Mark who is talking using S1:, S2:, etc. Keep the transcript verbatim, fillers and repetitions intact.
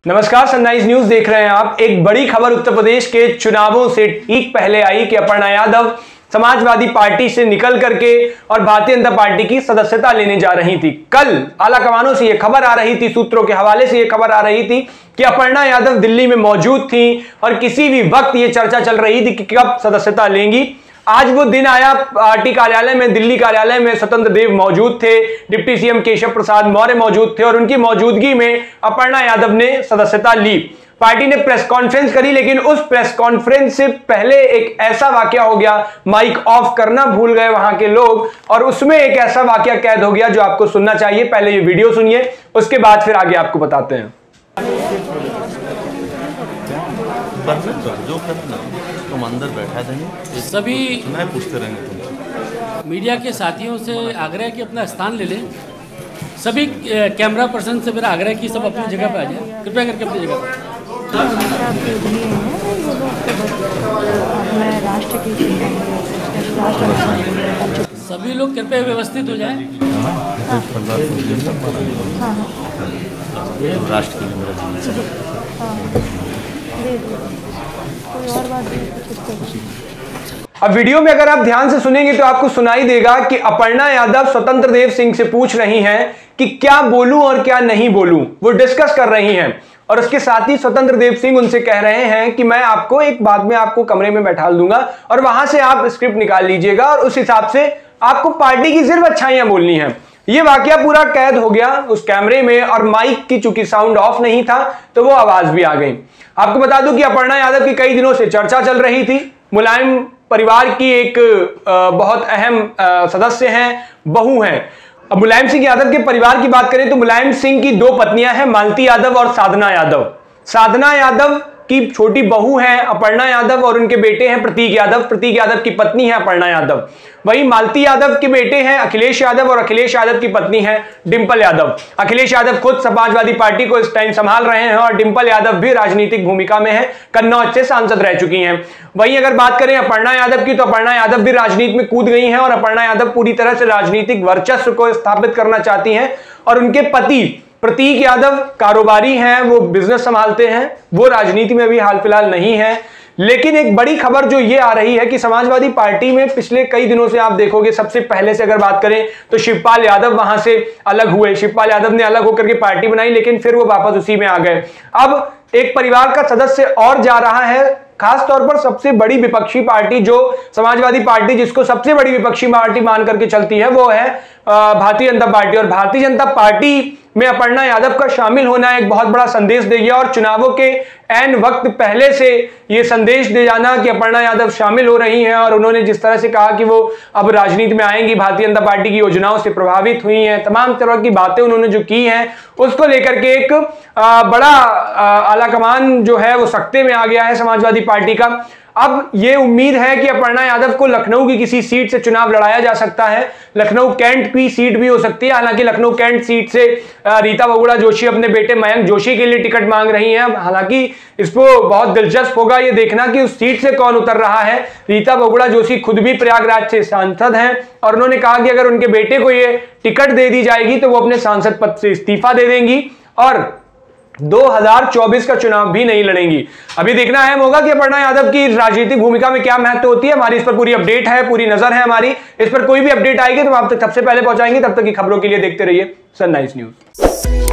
S1: नमस्कार, sunrise news देख रहे हैं आप। एक बड़ी खबर उत्तर प्रदेश के चुनावों से ठीक पहले आई कि अपर्णा यादव समाजवादी पार्टी से निकल करके और भारतीय जनता पार्टी की सदस्यता लेने जा रही थी। कल आला कमानों से यह खबर आ रही थी, सूत्रों के हवाले से यह खबर आ रही थी कि अपर्णा यादव दिल्ली में मौजूद थी और किसी भी वक्त यह चर्चा चल रही थी कि कब सदस्यता लेंगी। आज वो दिन आया, पार्टी कार्यालय में, दिल्ली कार्यालय में स्वतंत्र देव मौजूद थे, डिप्टी सीएम केशव प्रसाद मौर्य मौजूद थे और उनकी मौजूदगी में अपर्णा यादव ने सदस्यता ली। पार्टी ने प्रेस कॉन्फ्रेंस करी, लेकिन उस प्रेस कॉन्फ्रेंस से पहले एक ऐसा वाकया हो गया, माइक ऑफ करना भूल गए वहां के लोग और उसमें एक ऐसा वाकया कैद हो गया जो आपको सुनना चाहिए। पहले ये वीडियो सुनिए, उसके बाद फिर आगे आपको बताते हैं। जो करना तुम अंदर बैठा देंगे, सभी मैं पूछते रहेंगे तुमसे।
S2: मीडिया के साथियों से आग्रह कि अपना स्थान ले लें। सभी कैमरा पर्सन से मेरा आग्रह कि सब अपनी जगह पर आ जाए, कृपया करके अपनी जगह पर। सभी लोग कृपया व्यवस्थित हो जाएं।
S3: राष्ट्र के लिए मेरा
S1: अब वीडियो में अगर आप ध्यान से सुनेंगे तो आपको सुनाई देगा कि अपर्णा यादव स्वतंत्र देव सिंह से पूछ रही हैं कि क्या बोलूं और क्या नहीं बोलूं। वो डिस्कस कर रही हैं और उसके साथ ही स्वतंत्र देव सिंह उनसे कह रहे हैं कि मैं आपको एक बाद में आपको कमरे में बैठा दूंगा और वहां से आप स्क्रिप्ट निकाल लीजिएगा और उस हिसाब से आपको पार्टी की सिर्फ अच्छाइयां बोलनी है। ये वाकया पूरा कैद हो गया उस कैमरे में और माइक की चूंकि साउंड ऑफ नहीं था तो वो आवाज भी आ गई। आपको बता दूं कि अपर्णा यादव की कई दिनों से चर्चा चल रही थी। मुलायम परिवार की एक बहुत अहम सदस्य हैं, बहू हैं। अब मुलायम सिंह यादव के परिवार की बात करें तो मुलायम सिंह की दो पत्नियां हैं, मालती यादव और साधना यादव। साधना यादव की छोटी बहू है अपर्णा यादव और उनके बेटे हैं प्रतीक यादव। प्रतीक यादव की पत्नी है अपर्णा यादव। वहीं मालती यादव के बेटे हैं अखिलेश यादव और अखिलेश यादव की पत्नी है डिंपल यादव। अखिलेश यादव खुद समाजवादी पार्टी को इस टाइम संभाल रहे हैं और डिंपल यादव भी राजनीतिक भूमिका में है, कन्नौज से सांसद रह चुकी हैं। वहीं अगर बात करें अपर्णा यादव की तो अपर्णा यादव भी राजनीति में कूद गई हैं और अपर्णा यादव पूरी तरह से राजनीतिक वर्चस्व को स्थापित करना चाहती हैं और उनके पति प्रतीक यादव कारोबारी हैं, वो बिजनेस संभालते हैं, वो राजनीति में भी हाल फिलहाल नहीं है। लेकिन एक बड़ी खबर जो ये आ रही है कि समाजवादी पार्टी में पिछले कई दिनों से आप देखोगे, सबसे पहले से अगर बात करें तो शिवपाल यादव वहां से अलग हुए। शिवपाल यादव ने अलग होकर के पार्टी बनाई, लेकिन फिर वो वापस उसी में आ गए। अब एक परिवार का सदस्य और जा रहा है, खास तौर पर सबसे बड़ी विपक्षी पार्टी जो समाजवादी पार्टी, जिसको सबसे बड़ी विपक्षी पार्टी मान करके चलती है, वो है भारतीय जनता पार्टी। और भारतीय जनता पार्टी में अपर्णा यादव का शामिल होना एक बहुत बड़ा संदेश दे गया और चुनावों के ऐन वक्त पहले से यह संदेश दे जाना कि अपर्णा यादव शामिल हो रही हैं और उन्होंने जिस तरह से कहा कि वो अब राजनीति में आएंगी, भारतीय जनता पार्टी की योजनाओं से प्रभावित हुई हैं, तमाम तरह की बातें उन्होंने जो की हैं, उसको लेकर के एक आ, बड़ा आलाकमान जो है वो सख्ते में आ गया है समाजवादी पार्टी का। अब यह उम्मीद है कि अपर्णा यादव को लखनऊ की किसी सीट से चुनाव लड़ाया जा सकता है। लखनऊ कैंट की सीट भी हो सकती है। हालांकि लखनऊ कैंट सीट से रीता बहुगुणा जोशी अपने बेटे मयंक जोशी के लिए टिकट मांग रही हैं। हालांकि इसको बहुत दिलचस्प होगा ये देखना कि उस सीट से कौन उतर रहा है। रीता बहुगुणा जोशी खुद भी प्रयागराज से सांसद हैं और उन्होंने कहा कि अगर उनके बेटे को ये टिकट दे दी जाएगी तो वो अपने सांसद पद से इस्तीफा दे देंगी और दो हज़ार चौबीस का चुनाव भी नहीं लड़ेंगी। अभी देखना अहम होगा कि अपर्णा यादव की राजनीतिक भूमिका में क्या महत्व होती है। हमारी इस पर पूरी अपडेट है, पूरी नजर है हमारी। इस पर कोई भी अपडेट आएगी तो हम आप तक सबसे पहले पहुंचाएंगे। तब तक की खबरों के लिए देखते रहिए सनराइज न्यूज।